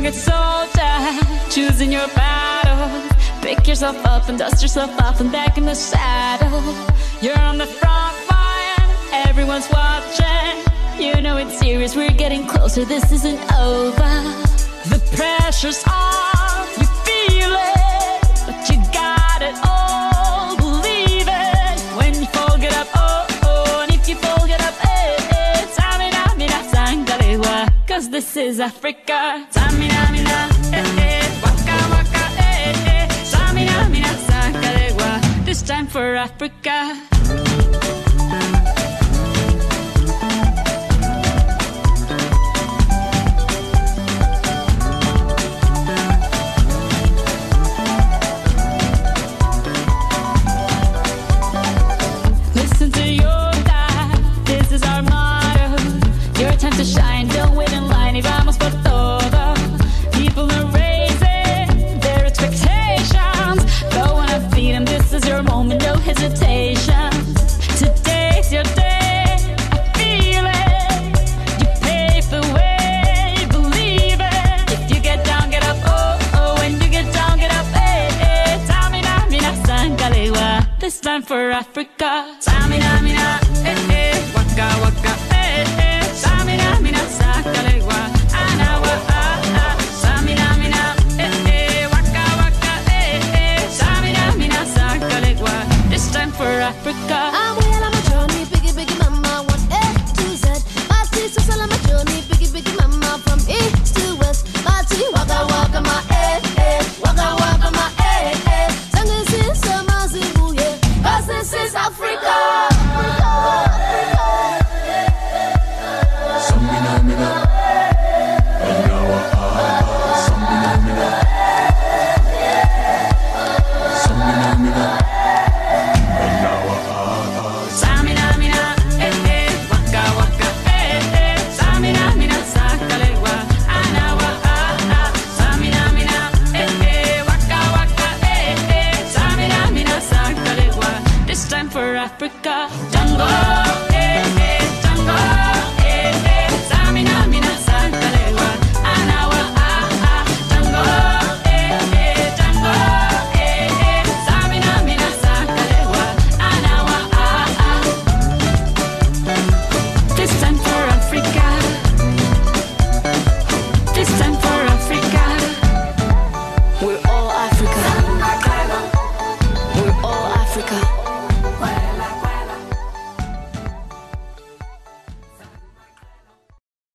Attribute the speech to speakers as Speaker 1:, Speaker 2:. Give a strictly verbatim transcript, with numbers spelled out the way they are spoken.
Speaker 1: a soldier, choosing your battle. Pick yourself up and dust yourself off and back in the saddle. You're on the front line, everyone's watching. You know it's serious, we're getting closer, this isn't over. The pressure's on, you feel it, but you got it all, believe it. When you fall, get up, oh, oh, and if you fall, get up, eh, eh. Tamina, mina, sangalewa, cause this is Africa. Tamina, mina, eh, eh, waka, waka, eh, eh. Tamina, mina, sangalewa, this time for Africa. To shine, don't wait in line, y vamos por todo. People are raising their expectations. Go on and feed them, this is your moment, no hesitation. Today's your day, I feel it. You pave the way, believe it. If you get down, get up, oh, oh. When you get down, get up, eh, eh. Tamina, mina, sangalewa, this time for Africa.